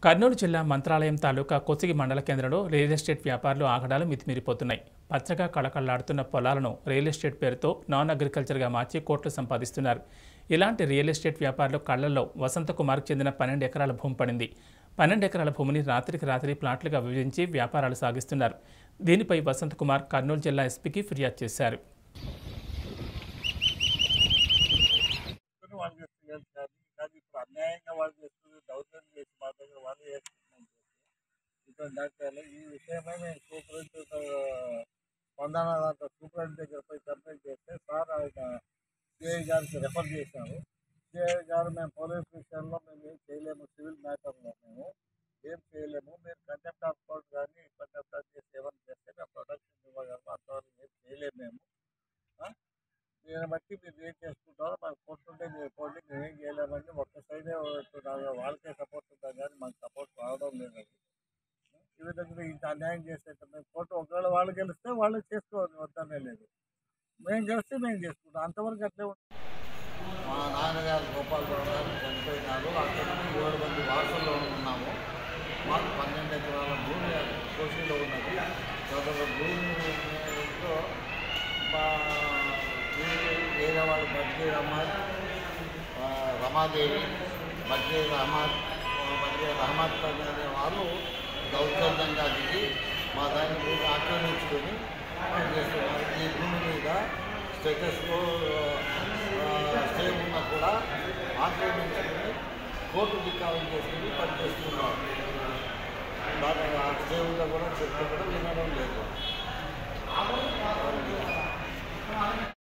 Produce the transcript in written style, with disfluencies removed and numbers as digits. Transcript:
కర్నూలు జిల్లా మంత్రాలయం తాలూకా కొసిగి మండల కేంద్రంలో రియల్ ఎస్టేట్ వ్యాపారులు ఆగడాలు మితిమీరిపోతున్నాయి. పచ్చగా కళకళలాడుతున్న పొలాలను రియల్ ఎస్టేట్ పేరుతో నాన్ అగ్రికల్చర్గా మార్చి కోట్లు సంపాదిస్తున్నారు. ఇలాంటి రియల్ ఎస్టేట్ వ్యాపారుల కళ్లలో వసంతకుమార్కు చెందిన 12 ఎకరాల భూమి పడింది. 12 ఎకరాల భూమిని రాత్రికి రాత్రి ప్లాట్లుగా విభజించి వ్యాపారాలు సాగిస్తున్నారు. దీనిపై వసంతకుమార్ కర్నూలు జిల్లా ఎస్పీకి ఫిర్యాదు చేశారు. ఈ విషయమై మేము సూపరింటెండెంట్ దగ్గర పోయి కంప్లైంట్ చేస్తే సార్ ఆయన సిఐ గారికి రెఫర్ చేశాము. సిఐ గారు మేము పోలీస్ విషయంలో మేము ఏం చేయలేము, సివిల్ మ్యాటర్లో మేము ఏం చేయలేము, మీరు కంటెంప్ట్ ఆఫ్ కోర్ట్ కానీ కంటెంప్ట్ ఆఫ్ చేసి ఏమైనా చేస్తే మేము ప్రొటెక్షన్ ఇవ్వగలము, అంతవరకు ఏం చేయలేము మేము. దీన్ని బట్టి మీరు ఏం చేసుకుంటారో మాకు కొట్టుంటే మీరు పోండి, మేమేం చేయలేమండి. ఒక్క సైడే వాళ్ళకే సపోర్ట్ ఉంటాం కానీ మాకు సపోర్ట్ రావడం లేదు. ఈ విధంగా ఇంత అన్యాయం చేసేట మేము కోర్టు ఒకవేళ వాళ్ళు గెలిస్తే వాళ్ళు చేసుకోవాలి, వద్దనే లేదు. మేము గెలిస్తే మేము చేసుకుంటాం, అంతవరకు అట్లే ఉంటుంది. మా నాన్నగారు గోపాలరావు గారు చనిపోయినారు. అక్కడ నుండి 7 మంది వారసుల్లో ఉన్నాము. మాకు 12 ఎకరాల భూమి కోసిలో ఉన్నది. చదువు భూమిలో వేరే వాళ్ళు బడ్జెట్ అహ్మద్, రమాదేవి, బడ్జెట్ అహ్మద్ అనే వాళ్ళు దౌర్జన్యంగా దిగి మా దాన్ని భూమి ఆక్రమించుకొని చేస్తున్నారు. ఈ భూమి మీద స్టేటస్లో స్టే ఉన్నా కూడా ఆక్రమించుకొని కోర్టు ధిక్కారం చేసుకుని పనిచేస్తున్నారు. దాని ఆ స్టే ఉన్నా కూడా చెప్తే కూడా వినడం లేదు.